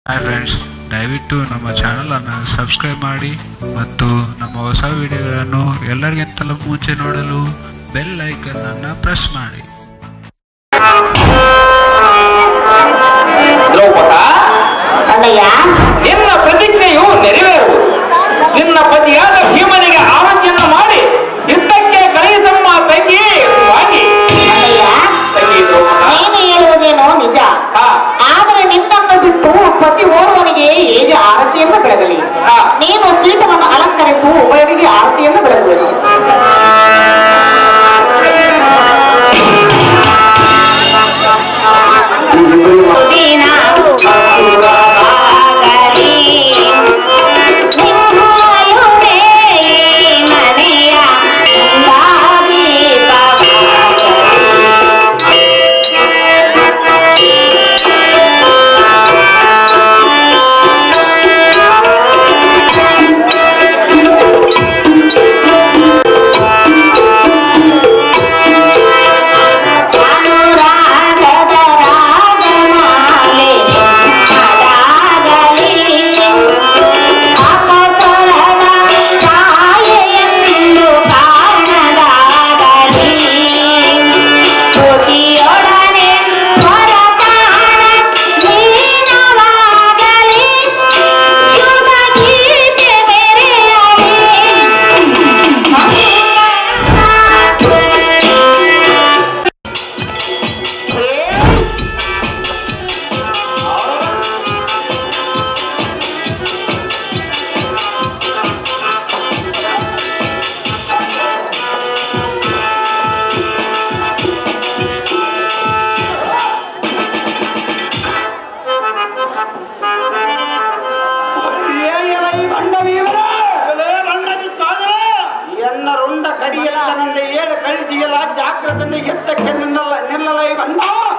Hi friends, ದಯವಿಟ್ಟು ನಮ್ಮ ಚಾನಲನ್ನು ಸಬ್ಸ್ಕ್ರೈಬ್ ಮಾಡಿ ಮತ್ತು ನಮ್ಮ ಹೊಸ ವಿಡಿಯೋಗಳನ್ನು ಎಲ್ಲರಿಗಿಂತಲೂ ಮುಂಚೆ ನೋಡಲು ಬೆಲ್ ಐಕನ್ ಅನ್ನು ಪ್ರೆಸ್ ಮಾಡಿ. ನಿನ್ನ ಪ್ರತಿಜ್ಞೆಯು ನೆರವೇರುವುದು. ನಿನ್ನ ಪತಿಯಾದ ಭೀಮನಿಗೆ ಆರೋಗ್ಯನ ಮಾಡಿ ಯುದ್ಧಕ್ಕೆ ಕರೆಯಿಸಮ್ಮ ತಂಗಿ ವಾಗಿ. ನೀನು ಹೇಳುವುದೇನೋ ನಿಜ, ಆದರೆ ನಿನ್ನನ್ನು ಬಿಟ್ಟು ಪತಿ ಓರ್ವನಿಗೆ ಹೇಗೆ ಆರತಿಯನ್ನು ಬೆಳಗಲಿ? ನೀನು ಪೀಠವನ್ನು ಅಲಂಕರಿಸು, ಒಬ್ಬರಿಗೆ ಆರತಿಯನ್ನು ಬೆಳಗಬೇಕು. ಜಾಗ್ರತೆ ಎತ್ತಕ್ಕೆ ನಿಲ್ಲಲೈ ಬಂದ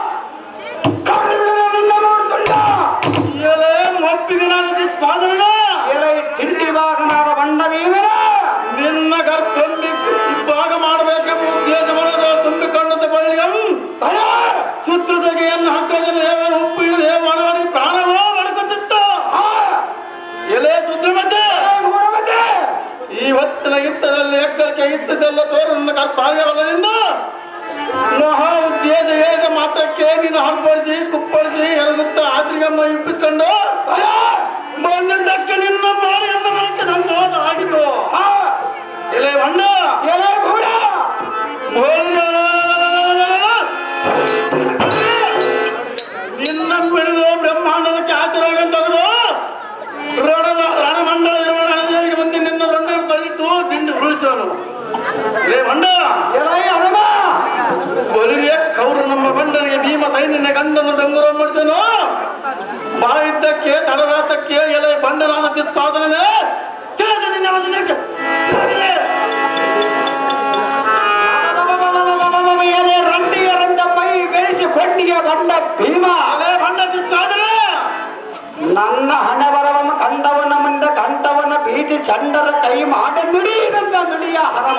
ತಿಂಡಿ ಭಾಗನಾದ ಬಂಡವೀವರ ನಿನ್ನ ಗರ್ಭದಲ್ಲಿ ಭಾಗ ಮಾಡಬೇಕೆಂಬ ಉದ್ದೇಶವನ್ನು ತುಂಬಿಕೊಂಡು ಬಳ್ಳಿಯಂ ಸುತ್ತುದಗೆಯನ್ನು ಹಾಕದಲ್ಲಿ ಉಪ್ಪಿದೆ ಒಣವಣಿ ಪ್ರಾಣವೋ ನಡ್ಕೊತಿತ್ತ. ಎಲೆ ರುದ್ರಮತೆ ಇವತ್ತಿನ ಯುದ್ಧದಲ್ಲಿ ಹೆಗ್ಗಳಿಕೆ ಇದ್ದದೆಲ್ಲ ತೋರನ್ನ ಕಾರ್ಯವಲದಿಂದ ಮಹಾ ಉದ್ದೇಶ ಹೇಳಿದ ಮಾತ್ರಕ್ಕೆ ನೀನು ಹರ್ಬಳಿಸಿ ಕುಪ್ಪಳಿಸಿ ಎರಗುತ್ತ ಆದ್ರಿಗಮ್ಮ ಇಪ್ಪಿಸ್ಕೊಂಡು ಬಂದಕ್ಕೆ ನಿನ್ನ ಮಾಡಿ ಎಲ್ಲ ಮನಕ್ಕೆ ಸಂತೋಷ ಆಗಿತ್ತು. ಎಲೆ ಬಣ್ಣ ಎಲೆ ಗೂಡ ನಿನ್ನ ಬಿಡಿದು ಬ್ರಹ್ಮಾಂಡಕ್ಕೆ ಆಚರಾಗ ತೆಗೆದು ರಣಮಂಡಲ ರಣದೇವಿಗೆ ಮುಂದೆ ನಿನ್ನ ರಂಡ ತಳಿಟ್ಟು ತಿಂಡಿ ಉಳಿಸೋನು. ರೇ ಮಂಡ ಬಲಿಗೆ ಕೌರು ನಮ್ಮ ಬಂಡನಿಗೆ ಭೀಮ ಸೈನ್ಯನ ಗಂಡನ್ನು ಡಂಗುರ ಮಾಡ್ತೇನೋ ಬಾಯಿದ್ದಕ್ಕೆ ತಡವಾತಕ್ಕೆ ಎಲೆ ಬಂಡನಾದ ಸಾಧನೆ ರಂಡಿಯ ರಂಡ ಮೈ ಬೆಳೆಸಿ ಕೊಂಡಿಯ ಬಂಡ ಭೀಮ ಅಲೆ ಬಂಡ ಸಾಧನೆ ನನ್ನ ಹಣೆ ಬರವನ್ನು ಕಂಡವನ ಮುಂದೆ ಕಂಠವನ ಭೀತಿ ಚಂಡರ ಕೈ ಮಾಡ ನುಡಿಯಂತ ನುಡಿಯ ಹರಮ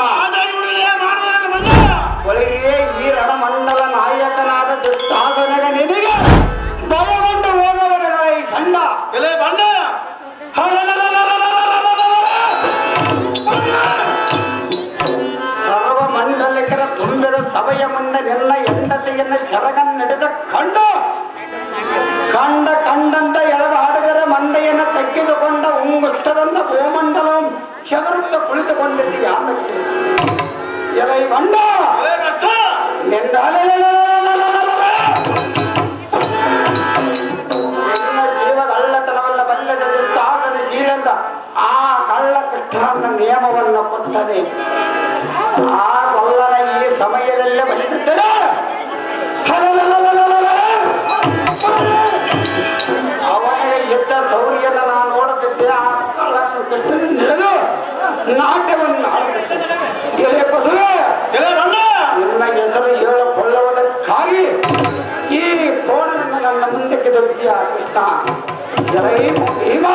ಒಳಗೆ ಈ ರಣಮಂಡಲ ನಾಯಕನಾದ ದುಸ್ಸಾಧನೆಗೆ ನಿನಗೆ ಭಯಗೊಂಡು ಹೋದವನ ಈ ಚಂಡ ಎಲೆ ಬಂಡ ಸರ್ವ ಮಂಡಲಿಕರ ತುಂಬಿದ ಸಭೆಯ ಮುಂದೆ ನಿನ್ನ ಹೆಂಡತಿಯನ್ನು ಶರಗನ್ನಡೆದ ಕಂಡು ಕಂಡಂತ ಎಳೆದ ಹಾಡಿದರೆ ಮಂಡೆಯನ್ನು ತೆಗೆದುಕೊಂಡ ಉಂಗುಷ್ಟದಂತ ಭೂಮಂಡಲ ಚದರುತ್ತ ಕುಳಿತುಕೊಂಡಿದ್ದೀಯ ಅದಕ್ಕೆ ಎಲೈ ಬಂಡ ಜೀವ ಕಳ್ಳತನವಲ್ಲ ಬಲ್ಲದ ಸಾಧನಶೀಲಂತ ಆ ಕಳ್ಳ ಕೃಷ್ಣನ ನಿಯಮವನ್ನು ಕೊಟ್ಟದೆ ಆ ಕೊಲ್ಲನ ಈ ಸಮಯದಲ್ಲೇ ಬಲಿಸುತ್ತದೆ. ಅವನಿಗೆ ಯುದ್ಧ ಸೌರ್ಯನ ನಾನು ನೋಡುತ್ತಿದ್ದೆ. ಆ ಕಳ್ಳನ್ನು ಕೃಷ್ಣನಿಂದ ನಾಟ್ಯವನ್ನು ಎಲೆ ಬಸುವೆ ನಿನ್ನ ಹೆಸರು ಹೇಳಿಕೊಳ್ಳುವುದಕ್ಕಾಗಿ ಈ ಕೋಣನನ್ನು ನನ್ನ ಮುಂದಕ್ಕೆ ದೊಡ್ಡಿಯ ಕೃಷ್ಣ ಜೈ ಭೀಮ.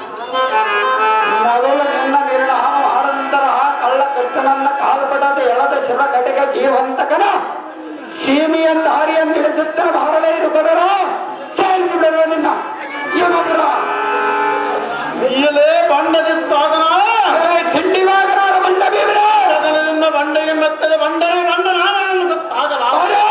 ಮೊದಲು ನಿನ್ನ ನಿರ್ಣಯ ಹಾರಂತರ ಕಳ್ಳ ಕೃಷ್ಣನನ್ನ ಕಾಲು ಪಡದೆ ಎಳೆದ ಶಿವ ಕಡೆಗ ಜೀವಂತಕನ ಸೀಮೆಯಂತ ಹಾರಿಯನ್ನು ಹಿಡಿಸುತ್ತ ಬಾರಲೇ ಇರುವುದರ ಸೇರಿಸಿ ಬಿಡುವ ನಿನ್ನ ಇವರ ನೀಯಲೇ ಬಣ್ಣದ ಸಾಧನ ತಿಂಡಿ ವಾಗನಾದ ಬಂಡ ಬೀಬಿಡ ಅದರಿಂದ ಬಂಡೆಗೆ ಮೆತ್ತದ ಬಂಡರೆ ಬಂಡ ನಾನನ್ನು ಗೊತ್ತಾಗಲ್ಲ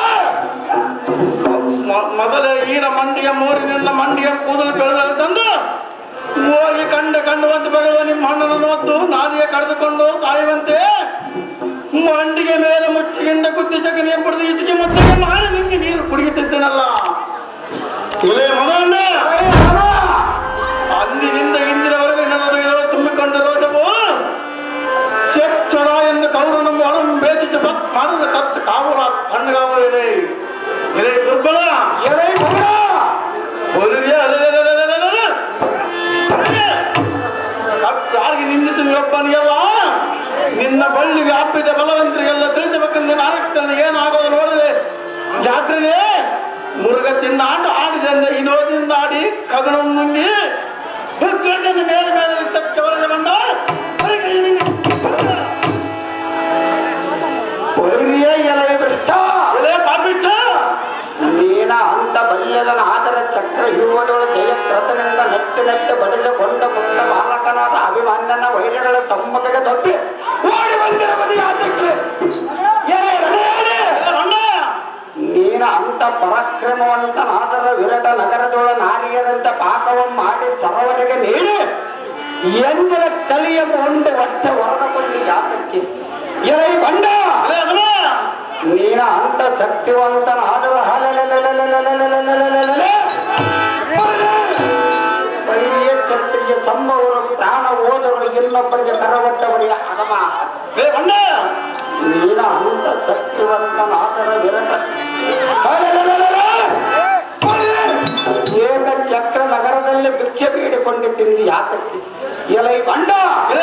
ಮೊದಲೇ ಈರ ಮಂಡಿಯ ಮೂರಿನಿಂದ ಮಂಡಿಯ ಕೂದಲು ಬೆಳೆದಲು ತಂದು ಹೋಗಿ ಕಂಡುವಂತೆ ಬರುವ ನಿಮ್ಮ ಅಣ್ಣನನ್ನು ಹೊತ್ತು ನಾಲಿಗೆ ಕಳೆದುಕೊಂಡು ಸಾಯುವಂತೆ ಮಂಡಿಗೆ ಮೇಲೆ ಮುಚ್ಚಿಗಿಂದ ಕುದ್ದಿಸಕ್ಕೆ ಪಡೆದು ಇಸಿಗೆ ಮತ್ತೆ ಮಾಡಿ ನಿಮಗೆ ನೀರು ಕುಡಿಯುತ್ತಿದ್ದೇನಲ್ಲ ಇಲ್ಲೇ ಮೊದಲನ್ನ ಅಂದಿನಿಂದ ಇಂದಿನವರೆಗೂ ನನ್ನದು ತುಂಬಿಕೊಂಡ ರೋಷವು ಚೆಚ್ಚರ ಎಂದು ಕೌರನನ್ನು ಅಳನ್ನು ಭೇದಿಸಿ ಮಾಡಿದ ತತ್ತು ಕಾವುರ ಕಣ್ಣುಗಾವ ಇರೇ ದುರ್ಬಲ ಯಾರಿಗೆ ನಿಂದಿಸಿ ಒಬ್ಬನಿಗೆಲ್ಲ ನಿನ್ನ ಬಳ್ಳಿ ವ್ಯಾಪಿದ ಬಲವಂತರಿಗೆಲ್ಲ ತಿಳಿಸಬೇಕಂದ್ರೆ ನಾರಕದಲ್ಲಿ ಏನಾಗೋದು ನೋಡಿದೆ ಜಾತ್ರೆನೇ ಮುರುಗ ಚಿನ್ನ ಆಡಿದೆ ಅಂದ ವಿನೋದಿಂದ ಆಡಿ ಕದನ ನುಂಗಿ ಮೇಲೆ ಮೇಲೆ ತಕ್ಕವರಿಗೆ ಬಂದ ನೀನ ಅಂತ ಬಲ್ಯದನ ಆದರ ಚಕ್ರ ಹಿರುವದೊಳ ಜಯತ್ರತನಿಂದ ನೆತ್ತಿ ನೆತ್ತಿ ಬಡಿದುಕೊಂಡ ಪುಟ್ಟ ಬಾಲಕನಾದ ಅಭಿಮಾನ್ಯನ ವೈರ್ಯಗಳ ಸಮ್ಮತಿಗೆ ತಪ್ಪಿ ಓಡಿ ಬಂದಿರ ಬದಿಯಾತಕ್ಕೆ ನೀನ ಅಂತ ಪರಾಕ್ರಮವಂತನಾದರ ವಿರಟ ನಗರದೊಳ ನಾರಿಯರಂತ ಪಾಕವನ್ನು ಮಾಡಿ ಸರವರಿಗೆ ನೀಡಿ ಎಂಜಲ ಕಲಿಯ ಒಂದು ಒಟ್ಟ ಹೊರಕೊಂಡು ಯಾತಕ್ಕೆ ಎಲೈ ಬಂಡ ನೀನ ಅಂತ ಶಕ್ತಿವಂತನಾದರ ಕ್ಷತ್ರಿಯ ಸಮ್ಮವರು ಪ್ರಾಣ ಹೋದರು ಇನ್ನೊಬ್ಬರಿಗೆ ಕರವಟ್ಟವರಿಗೆ ಅಗಮ ನೀನ ಅಂತ ಶಕ್ತಿವಂತನಾದರ ವಿರಟ ಏಕ ಚಕ್ರ ನಗರದಲ್ಲಿ ಭಿಕ್ಷೆ ಬೇಡಿಕೊಂಡಿದ್ದೀನಿ ಯಾತಕ್ಕೆ ಎಲೈ ಬಂಡ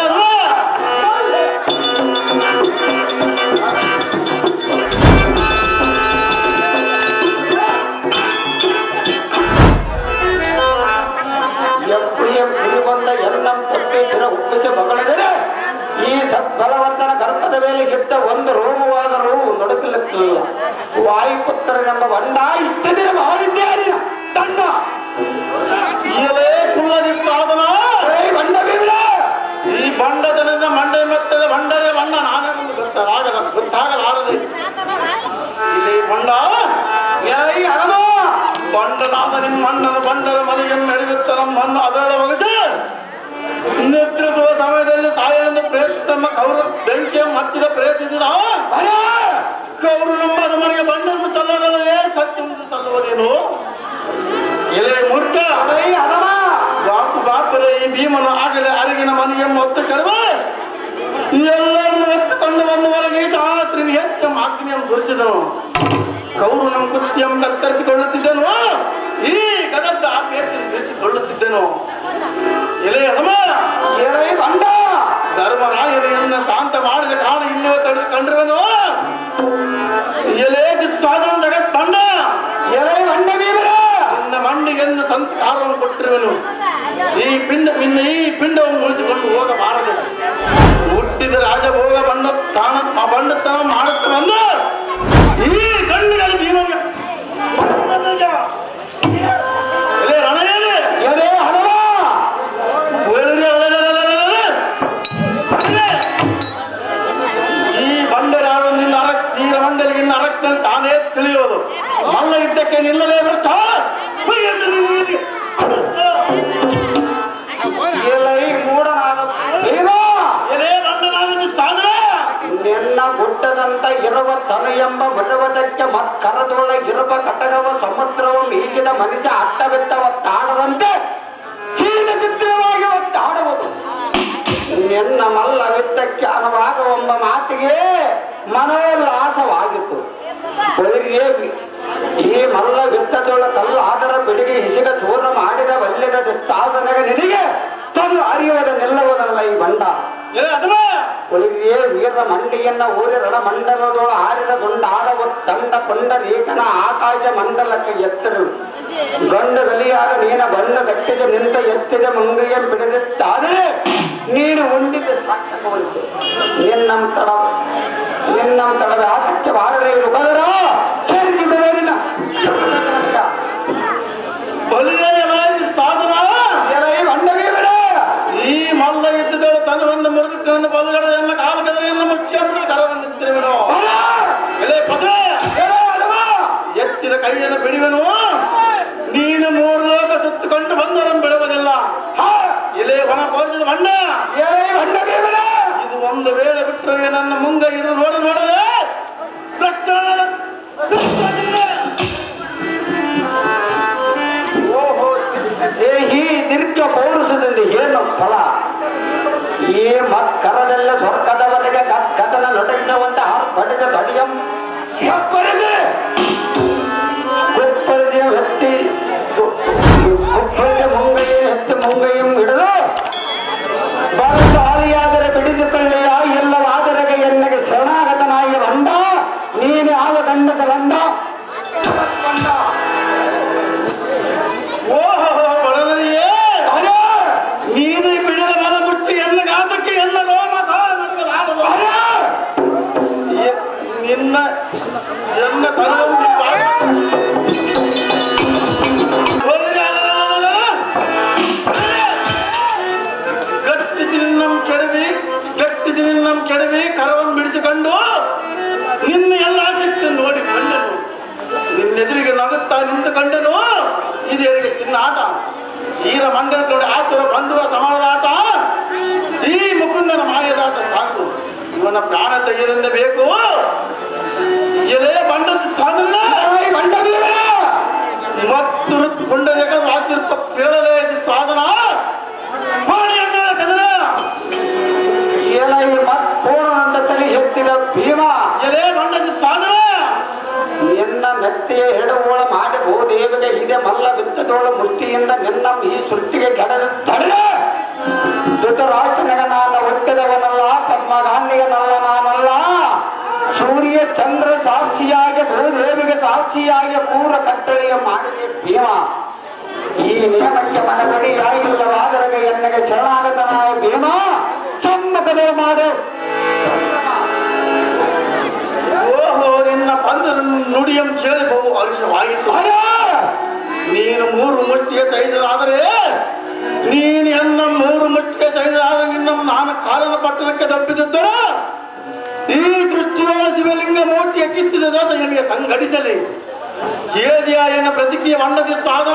ಬಂದ ಎನ್ನಂ ತಪ್ಪೇಸಿನ ಹುಟ್ಟಿಸಿ ಮಗಳಿದರೆ ಈ ಸದ್ಬಲವಂತನ ಗರ್ಭದ ಮೇಲೆ ಗೆದ್ದ ಒಂದು ರೋಮವಾದರೂ ನಡುಕಲಿಲ್ಲ ವಾಯುಪುತ್ರನೆಂಬ ಬಂಡ ಇಷ್ಟ ದಿನ ಮಾಡಿದ್ಯಾರಿನ ತಂಡ ಬಂಡ ಬೀಳ ಈ ಬಂಡದನಿಂದ ಮಂಡೆ ಮೆತ್ತದ ಬಂಡರೆ ಬಣ್ಣ ನಾನೇ ಗೊತ್ತಾಗಲಾರದೆ ಇಲ್ಲಿ ಬಂಡ ಬಂಡನಾದ ನಿಮ್ಮ ಮಣ್ಣನ್ನು ಬಂಡರ ಮನೆಗೆ ಮೆರೆಯುತ್ತ ನಮ್ಮ ಮಣ್ಣು ಅದರ ಒಗದು ನೇತೃತ್ವ ಸಮಯದಲ್ಲಿ ಸಾಯದ ಪ್ರಯತ್ನ ಕೌರ ಬೆಂಕಿಯನ್ನು ಹಚ್ಚಿದ ಪ್ರಯತ್ನಿಸಿದ ಕೌರು ನಂಬದ ಮನೆಗೆ ಬಣ್ಣವನ್ನು ಸಲ್ಲದಲ್ಲೇ ಸತ್ಯವನ್ನು ಸಲ್ಲುವುದೇನು ಎಲೆ ಮೂರ್ಖ ಬಾಪರೇ ಈ ಭೀಮನು ಆಗಲೇ ಅರಿಗಿನ ಮನೆಗೆ ಒತ್ತು ಕರೆವ ಎಲ್ಲರನ್ನು ಎತ್ತುಕೊಂಡು ಬಂದು ಹೊರಗೆ ರಾತ್ರಿ ಹೆಚ್ಚು ಅಗ್ನಿಯನ್ನು ಗುರುತಿದನು ಕೌರು ನಮ್ಮ ಕೃತ್ಯವನ್ನು ಕತ್ತರಿಸಿಕೊಳ್ಳುತ್ತಿದ್ದನು ಈ ಗದದ್ದ ಹೆಚ್ಚಿಕೊಳ್ಳುತ್ತಿದ್ದನು ಎಲೆ ಹನುಮ ಎಲೈ ಬಂಡ ಧರ್ಮರಾಯನೆಯನ್ನು ಶಾಂತ ಮಾಡಿದ ಕಾರಣ ಇಲ್ಲೇ ತಡೆದುಕೊಂಡಿರುವನು ಎಲೆ ಸಾಧನ ಜಗತ್ ಬಂಡ ಎಲೈ ಬಂಡ ಬೀರ ನಿನ್ನ ಮಣ್ಣಿಗೆಂದು ಸಂಸ್ಕಾರವನ್ನು ಕೊಟ್ಟಿರುವನು ಈ ಪಿಂಡವನ್ನು ಉಳಿಸಿಕೊಂಡು ಹೋಗಬಾರದು ಹುಟ್ಟಿದ ರಾಜಭೋಗ ಬಂಡತನ ಮಾಡುತ್ತ ಬಂದು ಈ ಕಣ್ಣಿನಲ್ಲಿ ಭೀಮನಿಗೆ ಈ ಬಂಡರಾಡು ನಿನ್ನ ತೀರ ಮಂಡಲಿಗೆ ನಿನ್ನ ಅರಕ್ತಲ್ಲಿ ತಾನೇ ತಿಳಿಯೋದು ಮಲ್ಲ ಯುದ್ಧಕ್ಕೆ ನಿಲ್ಲಲೇ ಬರ್ತಾ ನಿನ್ನ ಗುಡ್ಡದಂತ ಇರುವ ತನು ಎಂಬ ಬಡವದಕ್ಕೆ ಕರದೊಳಗಿರುವ ಕಟಗವ ಸಮುದ್ರವ ಮೀಸಿದ ಮನುಷ್ಯ ಅಟ್ಟಬಿಟ್ಟವ ತಾಡದಂತೆ ಚೀನ ಚಿತ್ರವಾಗಿ ಒತ್ತಾಡುವುದು ನಿನ್ನ ಮಲ್ಲ ವಿತ್ತಕ್ಕೆ ಅನುವಾಗವೆಂಬ ಮಾತಿಗೆ ಮನೋಲ್ಲಾಸವಾಗಿತ್ತು ಬೆಳಿಗ್ಗೆ ಈ ಮಲ್ಲ ವಿತ್ತದೊಳ ತಲ್ಲು ಆದರ ಬೆಳಿಗ್ಗೆ ಹಿಸಿಗ ಚೂರ ಮಾಡಿದ ವಲ್ಯದ ಸಾಧನೆಗೆ ನಿನಗೆ ತನ್ನು ಅರಿಯುವುದ ನಿಲ್ಲುವುದಲ್ಲ ಈ ಬಂಡ ಒಳಗೆ ವೀರ ಮಂಡಿಯನ್ನ ಊರಿ ರಣಮಂಡಲದೊಳ ಆರಿದ ದುಂಡಾಡವ ತಂಡ ಕೊಂಡ ರೇಖನ ಆಕಾಶ ಮಂಡಲಕ್ಕೆ ಎತ್ತರು ಗಂಡು ಗಲಿಯಾದ ನೀನ ಬಣ್ಣ ಗಟ್ಟಿದ ನಿಂತ ಎತ್ತಿದ ಮಂಗಯ್ಯ ಬಿಡದಿತ್ತಾದರೆ ನೀನು ಉಂಡಿದ ಸಾರ್ಥಕವಂತೆ ನಿನ್ನಂತರ ನಿನ್ನ ತಡವೆ ಆತಕ್ಕೆ ಬಾರದೆ ಬದರ ಸೇರಿಸಿದರೆ ನಿನ್ನ ಸಾಧನ ಅಂಡವೀವರ ಈ ಮಲ್ಲ ಇದ್ದದಳು ತನ್ನ ಒಂದು ಮುರಿದು ಬಲಗಡೆಯನ್ನು ಕಾಲು ಕದರೆಯನ್ನು ಮುಚ್ಚಿಕೊಂಡು ಕರವಂದಿದ್ದೇವೆನು ಎಲೆ ಪದ ಎತ್ತಿದ ಕೈಯನ್ನು ಬಿಡುವೆನು ನೀನು 3 ಲೋಕ ಸುತ್ತುಕೊಂಡು ಬಂದವರನ್ನು ಬಿಡುವುದಿಲ್ಲ ಎಲೆ ಒಣ ಪೌರುಷದ ಬಣ್ಣ ಇದು ಒಂದು ವೇಳೆ ಬಿಟ್ಟರೆ ನನ್ನ ಮುಂದೆ ಇದು ನೋಡದೆ ಓಹೋ ಈ ದೀರ್ಘ ಪೌರುಷದಲ್ಲಿ ಏನು ಫಲ ಈ ಮಕ್ಕರದೆಲ್ಲ ಸ್ವರ್ಗದವರೆಗೆ ಕಥನ ನೊಟಗಿಸುವಂತಹ ಪಡೆದ ದಡಿಯಂ ಕುಪ್ಪರಿದ ವ್ಯಕ್ತಿ ಕುಪ್ಪರಿದ ಮುಂಗೈಯ ಎತ್ತು ಮುಂಗೈயும் ಹಿಡಿದು ಬರಸ ಆಲಿಯಾದರೆ ಬಿಡಿದುಕೊಳ್ಳೆಯ ಎಲ್ಲವಾದರೆಗೆ ಎನ್ನಗೆ ಶರಣಾಗತನಾಯ ಬಂದ ನೀನು ಯಾವ ಗಂಡದ ಬಂದ ಓಹೋ ಬಡವರಿಯೇ ನೀನು ಬಿಡದ ಮನ ಮುಚ್ಚಿ ಎನ್ನ ಗಾತಕ್ಕೆ ಎನ್ನ ಲೋಮ ನಿನ್ನ ಎನ್ನ ಗಟ್ಟಿಸಿ ನಿನ್ನಂ ಕೆಡವಿ ಕರವನ್ನು ಬಿಡಿಸಿಕೊಂಡು ನಿನ್ನ ಎಲ್ಲ ಆಸಕ್ತಿ ನೋಡಿ ಕಂಡನು ನಿನ್ನೆದುರಿಗೆ ನಗುತ್ತಾ ನಿಂತುಕೊಂಡನು ಇದೇರಿಗೆ ಚಿನ್ನ ಆಟ ಈರ ಮಂಡಲ ನೋಡಿ ಆತುರ ಬಂಧುವ ಸಮಾನದ ಆಟ ಈ ಮುಕುಂದನ ಮಾಯದಾಟ ಸಾಕು ಇವನ ಪ್ರಾಣ ತೆಗೆಯಲೆಂದೇ ಬೇಕು ಎಲೆ ಬಂಡದ ಸಾಧನ ಮತ್ತು ಗುಂಡದ ಆತಿರ್ಪ ಕೇಳಲೇ ಸಾಧನ ಮಾಡಿ ಪೂರ್ಣಂತಲ್ಲಿ ಹೆಚ್ಚಿದ ಭೀಮ ಎಲೆ ಬಂಡದ ಸಾಧನ ನಿನ್ನ ಮೆತ್ತೆಯ ಹೆಡುವೋಳ ಮಾಡಿ ಭೂದೇವಿಗೆ ಇದೆ ಮಲ್ಲ ಬಿತ್ತದೋಳು ಮುಷ್ಟಿಯಿಂದ ನಿನ್ನ ಈ ಸೃಷ್ಟಿಗೆ ಕೆಡದ ತಡೆ ಧೃತರಾಷ್ಟ್ರನಿಗೆ ನಾನು ಹುಟ್ಟಿದವನಲ್ಲ ಪದ್ಮ ಗಾಂಧಿಗನಲ್ಲ ನಾನಲ್ಲ ಸೂರ್ಯ ಚಂದ್ರ ಸಾಕ್ಷಿಯಾಗಿ ಭೂದೇವಿಗೆ ಸಾಕ್ಷಿಯಾಗಿ ಪೂರ್ವ ಕಟ್ಟಳೆಯ ಮಾಡಿದೆ ಭೀಮ ಈ ನಿಯಮಕ್ಕೆ ಮನಗಡಿಯಾಗಿಲ್ಲವಾದರೆಗೆ ಎನ್ನಗೆ ಶರಣಾಗತನಾಯ ಭೀಮ ಸಮ್ಮುಖದೇ ಮಾಡು ಓಹೋ ನಿನ್ನ ಬಂದ ನುಡಿಯಂ ಕೇಳಿ ಬಹು ಅರಿಶವಾಯಿತು ನೀನು 3 ಮುಷ್ಟಿಗೆ ತೆಗೆದಾದರೆ ನೀನು ಎನ್ನ 3 ಮುಷ್ಟಿಗೆ ತೆಗೆದಾದರೆ ನಿನ್ನ ನಾನು ಕಾಲನ ಪಟ್ಟಣಕ್ಕೆ ತಪ್ಪಿದ್ದರೆ ಈ ದೃಷ್ಟಿವಾಳ ಶಿವಲಿಂಗ ಮೂರ್ತಿ ಎಕ್ಕಿಸಿದ ದೋಷ ನಿನಗೆ ಸಂಘಟಿಸಲಿ ಏದಿಯ ಎನ್ನ ಪ್ರತಿಕ್ರಿಯೆ ಮಂಡದಿ ಸಾಧನ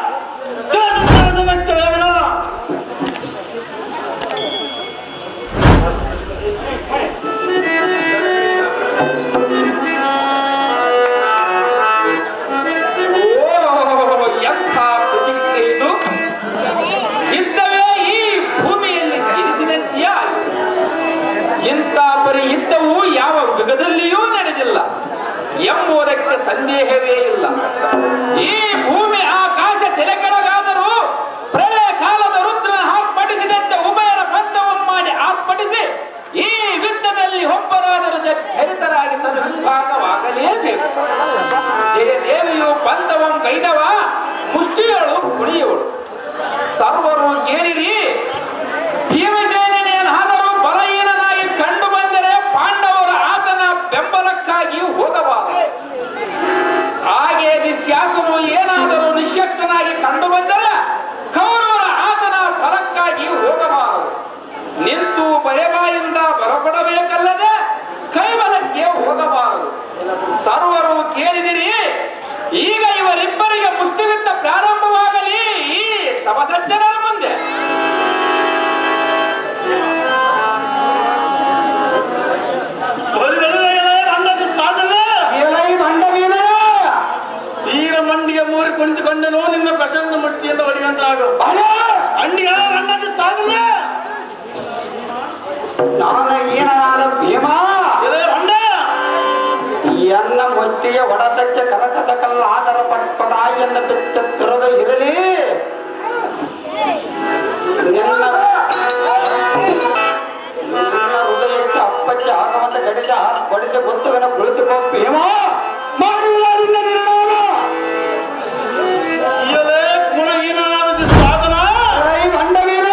ಎಂಬುದಕ್ಕೆ ಸಂದೇಹವೇ ಇಲ್ಲ. ಈ ಭೂಮಿ ಆಕಾಶ ತೆರೆಕೆಳಗಾದರೂ ಪ್ರಳಯ ಕಾಲದ ರುದ್ರನ ಆರ್ಭಟಿಸಿದಂತೆ ಉಭಯರ ಬಂಧವನ್ನು ಮಾಡಿ ಆರ್ಭಟಿಸಿ ಈ ಯುದ್ಧದಲ್ಲಿ ಒಬ್ಬರಾದರೂ ಚರಿತರಾಗಿ ತನ್ನ ವಿಭಾಗವಾಗಲೇಬೇಕು. ಜಯದೇವಿಯು ಬಂಧವಂ ಕೈದವ ಮುಷ್ಟಿಯಳು ಕುಣಿಯವಳು. ಸರ್ವರು ಕೇಳಿರಿ ಭೀಮಸೇನೆಯನ್ನಾದರೂ ಬಲಹೀನನಾಗಿ ಕಂಡು ಬಂದರೆ ಪಾಂಡವರ ಆತನ ಬೆಂಬಲಕ್ಕಾಗಿ ಹೋಗಬಾರದು. ಹಾಗೆ ದುಶ್ಯಾಸನು ಏನಾದರೂ ನಿಶ್ಶಕ್ತನಾಗಿ ಕಂಡು ಬಂದರೆ ಕೌರವರ ಆತನ ಫಲಕ್ಕಾಗಿ ಹೋಗಬಾರದು. ನಿಂತು ಬರೆಬಾಯಿಂದ ಬರಪಡಬೇಕಲ್ಲದೆ ಕೈಬಲಕ್ಕೆ ಹೋಗಬಾರದು. ಸರ್ವರು ಕೇಳಿದಿರಿ ಈಗ ಇವರಿಬ್ಬರಿಗೆ ಮುಷ್ಟಿಯುದ್ಧ ಪ್ರಾರಂಭವಾಗಲಿ ಈ ಸಭಸಜ್ಜನರ ಮುಂದೆ. ಮಂಡಿಗೆ ಮೂರಿ ಕುಳಿತುಕೊಂಡನು ನಿನ್ನ ಪ್ರಶಂಸ ಮುಷ್ಟಿಯಿಂದ ಹೊಡೆಯುವಂತಾಗು. ಅಂಡಿಯ ಅನ್ನದ ಸಾಧನ ನಾನು ಏನಾದ ಭೀಮ ಎನ್ನ ಮುಷ್ಟಿಗೆ ಹೊಡೆದಕ್ಕೆ ಕನಕದ ಕಲ್ಲ ಆದರ ಪಟ್ಪದ ಎನ್ನ ಬೆಚ್ಚ ತಿರುಗ ಇರಲಿ. ನಿನ್ನ ಹೃದಯಕ್ಕೆ ಅಪ್ಪಕ್ಕೆ ಆಗವಂತ ಗಡಿದ ಹೊಡೆದು ಗೊತ್ತುವಿನ ಕುಳಿತುಕೋ ಭೀಮ ಮಾಡಿಲ್ಲ ನಿನ್ನ ನಿರ್ಣಯ.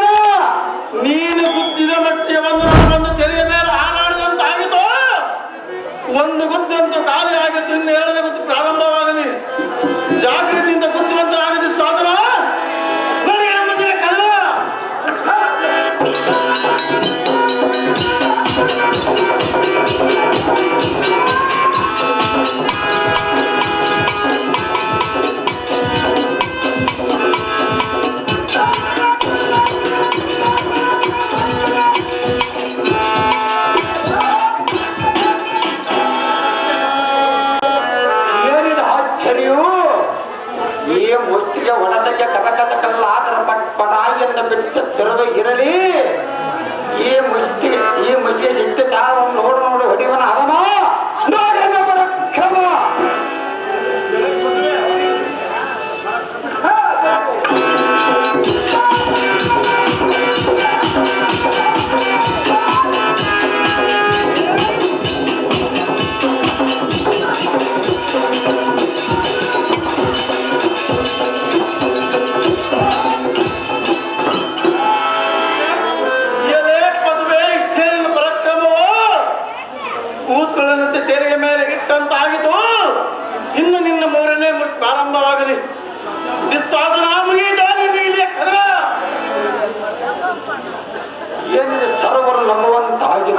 ನೀನು ಬುದ್ಧಿದ ಮಟ್ಟಿಯನ್ನು ಬಂದು ತೆರೆಯ ಮೇಲೆ ಹಾರಾಡಿದಂತಾಗಿತ್ತು. ಒಂದು ಗುತ್ತಂತೂ ಖಾಲಿ ಆಗುತ್ತೆ, ಇನ್ನು ಎರಡನೇ ಗುತ್ತು ಪ್ರಾರಂಭವಾಗಲಿ. ಜಾಗೃತಿಯಿಂದ ಬುದ್ಧಿವಂತರಾಗಲಿ ಸಾಧನ. ಒಡದಕ್ಕೆ ಕಥಕಥಕಲ್ಲಾದರ ಪಟಾಯಿಯಿಂದ ಬಿಟ್ಟು ತಿರುದು ಇರಲಿ. ಈ ಮುಷ್ಟಿ ಸಿಟ್ಟು ತಾವು ನೋಡು ನೋಡು ಹೊಡಿವನ ಅವನ ನೋಡಿನ ಪರಕ್ರಮ. ತೆರಿಗೆ ಮೇಲೆ ಇಟ್ಟಂತಾಗಿದ್ದು. ಇನ್ನು ನಿನ್ನ ಮೂರನೇ ಪ್ರಾರಂಭವಾಗಲಿ. ಸರ್ವರು ನಂಬುವಂತಾಗಿದೆ.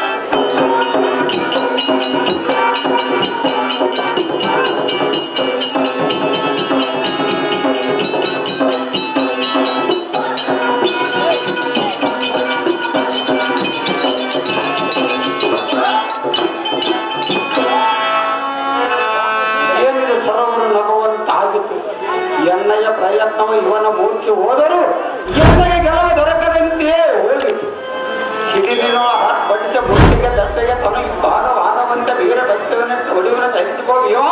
ಎನ್ನಯ ಪ್ರಯತ್ನವು ಇವನ ಮೂರ್ಛೆ ಹೋದರು ಎನ್ನಗೆ ಗೆಲುವು ದೊರಕದಂತೆ ಹೋಗಿ ಸಿಡಿದಿನೋ ಬಡ್ಡ ಬುಟ್ಟಿಗೆ ದಟ್ಟಗೆ ತನಗೆ ಭಾಗವಾಗವಂತ ವೀರ ಭಕ್ತವನ್ನ ಒಡಿವನ ತೆಗೆದುಕೋಗಿಯೋ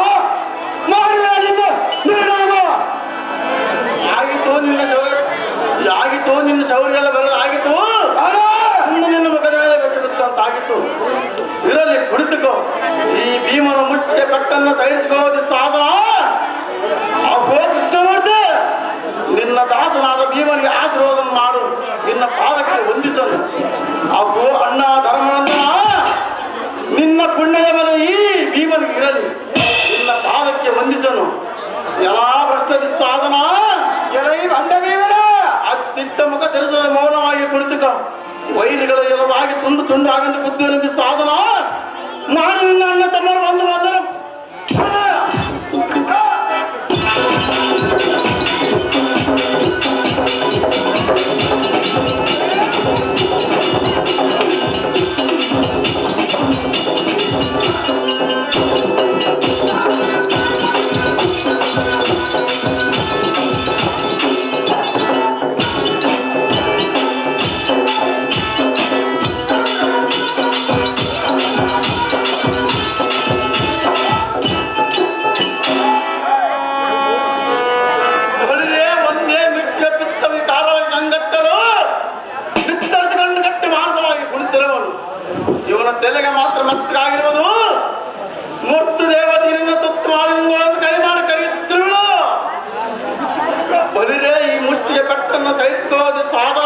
ಆಗಿತ್ತು ನಿನ್ನ ಶೌರ್ಯ ಬರೋದು ಆಗಿತ್ತು. ನಿನ್ನ ಮುಖದ ಮೇಲೆ ಬೆಸೆದುತ್ತಂತಾಗಿತ್ತು. ಇರಲಿ, ಕುಳಿತುಕೋ. ಈ ಭೀಮನ ಮುಟ್ಟಿಗೆ ಕಟ್ಟನ್ನು ಸಹಿಸಿಕೋದು ಸಾಧನ. ಕೃಷ್ಣಮೂರ್ತಿ, ನಿನ್ನ ದಾಸನಾದ ಭೀಮನಿಗೆ ಆಶೀರ್ವಾದ ಮಾಡು. ನಿನ್ನ ಪಾದಕ್ಕೆ ವಂದಿಸಲು ಅಪ್ಪೋ ಅಣ್ಣ ಧರ್ಮನಂದ, ನಿನ್ನ ಪುಣ್ಯದ ಮೇಲೆ ಈ ಭೀಮನಿಗೆ ಇರಲಿ. ನಿನ್ನ ಪಾದಕ್ಕೆ ವಂದಿಸನು. ಎಲ್ಲ ಭ್ರಷ್ಟ ಸಾಧನ ಅತ್ಯುತ್ತ ಮುಖ ತೆರೆದ ಮೌನವಾಗಿ ಕುಳಿತುಕ. ವೈರಿಗಳ ಎಲ್ಲವಾಗಿ ತುಂಡು ತುಂಡು ಆಗಂತ ಬುದ್ಧಿವಂತ ಸಾಧನ. ನಾನು ನಿನ್ನ ಅಣ್ಣ ತಮ್ಮರು ಬಂದು ಬಂದರು. ತೆಲೆಗೆ ಮಾತ್ರ ಮಕ್ಕಳಾಗಿರುವುದು. ಮೂರ್ತಿ ದೇವತೆಯನ್ನು ತುತ್ತು ಮಾಡಿ ಕೈ ಮಾಡಿ ಕರೆಯುತ್ತಿರುಳು. ಬಲಿರೇ ಈ ಮುಷ್ಟಿಗೆ ಕಟ್ಟನ್ನು ಸಹಿಸಿಕೊಳ್ಳೋದು ಸಾಧನ.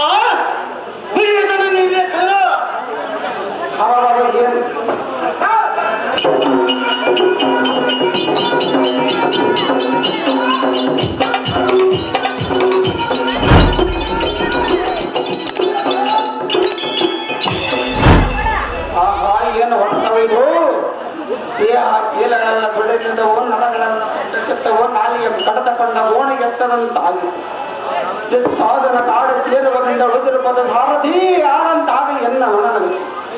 ಏನು ಹೊರತವಿದು ಕೀಲಗಳೆಲ್ಲ ತೊಳೆದಿದ್ದವು, ನಳಗಳೆಲ್ಲ ಕೆಟ್ಟವು, ನಾಲಿಗೆ ಕಡತಕೊಂಡ ಓಣಿಗೆತ್ತದಂತಾಗಿತ್ತು. ಸಾಧನ ಕಾಡು ಸೇರುವುದರಿಂದ ಉಳಿದಿರುವುದು ಭಾರತೀ ಆನಂತಾಗಲಿ ಎನ್ನ ಮನದಲ್ಲಿ.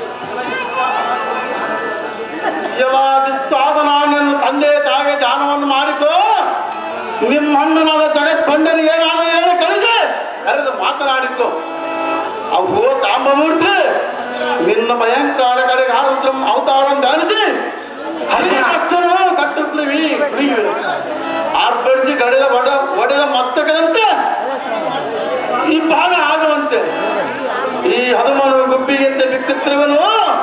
ಸಾಧನ ನಿನ್ನ ತಂದೆ ತಾಯಿಗೆ ದಾನವನ್ನು ಮಾಡಿಕೊ. ನಿಮ್ಮ ಅಣ್ಣನಾದ ಜಗತ್ ಬಂಡನಿಗೆ ಏನಾದರೂ ಹೇಳಿ ಕಳಿಸಿ ಕರೆದು ಮಾತನಾಡಿಕೊ. ಅವು ಸಾಂಬಮೂರ್ತಿ ನಿನ್ನ ಭಯಂಕರ ಕಡೆಗೆ ಆರುದ್ರಂ ಅವತಾರವನ್ನು ಧ್ಯಾನಿಸಿ ಹರಿಕಷ್ಟನು ಕಟ್ಟುಕ್ಲಿವಿ ಆರ್ಪಡಿಸಿ ಗಡೆದ ಒಡೆದ ಮಸ್ತಕದಂತೆ ಈ ಭಾಗ ಆಗುವಂತೆ ಈ ಹನುಮನು ಗುಬ್ಬಿಗಿಂತ ಬಿಕ್ಕುತ್ತಿರುವನು.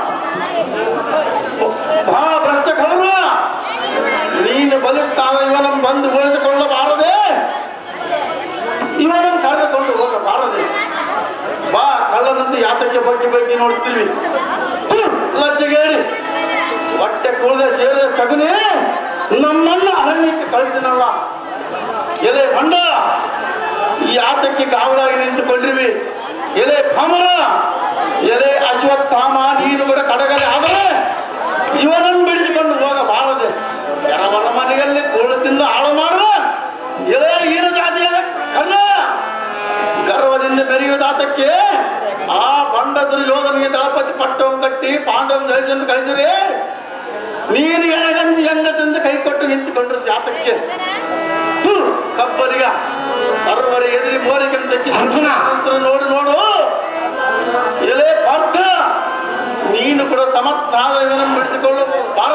ಭ್ರಷ್ಟ ಗೌರವ ನೀನು ಬಲಿಷ್ಠ ಇವನನ್ನು ಬಂದು ಉಳಿಸಿಕೊಳ್ಳಬಾರದೆ, ಇವನನ್ನು ಕರೆದುಕೊಂಡು ಹೋಗಬಾರದೆ. ಬಾ, ಕಳ್ಳನಂತೆ ಯಾತಕ್ಕೆ ಬಗ್ಗೆ ಬಗ್ಗೆ ನೋಡ್ತೀವಿ. ಲಜ್ಜೆಗೇಳಿ ಹೊಟ್ಟೆ ಸೇರೆ ಸಗಣಿ ನಮ್ಮನ್ನ ಅರಣ್ಯಕ್ಕೆ ಕಳಿಸಿನಲ್ಲ. ಎಲೆ ಮಂಡ ಈ ಆತಕ್ಕೆ ಕಾವಲಾಗಿ ನಿಂತುಕೊಂಡಿರುವಿ. ಎಲೆ ಭಮರ, ಎಲೆ ಅಶ್ವತ್ಥಾಮ, ನೀನು ಕೂಡ ಕಡಗಲೆ ಆದರೆ ಇವನನ್ನು ಬಿಡಿಸಿಕೊಂಡು ಹೋಗಬಾರದೆ. ಎರವರ ಮನೆಯಲ್ಲಿ ಕೋಳು ತಿಂದು ಹಾಳು ಮಾಡುವ ಎಲೆ ಈನ ಜಾತಿಯ ಕಣ್ಣ ಗರ್ವದಿಂದ ಬೆರೆಯುವುದಾತಕ್ಕೆ ಆ ಬಂಡ ದುರ್ಯೋಧನಿಗೆ ದಳಪತಿ ಪಟ್ಟವನ್ನು ಕಟ್ಟಿ ಪಾಂಡವನ ಜಯಿಸೆಂದು ಕಳಿಸಿರಿ. ನೀನು ಎಣಗಂದು ಹೆಂಗತೆಂದು ಕೈ ಕೊಟ್ಟು ನಿಂತುಕೊಂಡ್ರ ಜಾತಕ್ಕೆ ಕಬ್ಬಲಿಗ ಸರ್ವರ ಎದುರಿ ಮೋರಿಕೆಂತಕ್ಕಿ ನೋಡು ನೋಡು. ಎಲೆ ಪಾರ್ಥ, ನೀನು ಕೂಡ ಸಮರ್ಥ ಇವನನ್ನು ಬಿಡಿಸಿಕೊಳ್ಳು.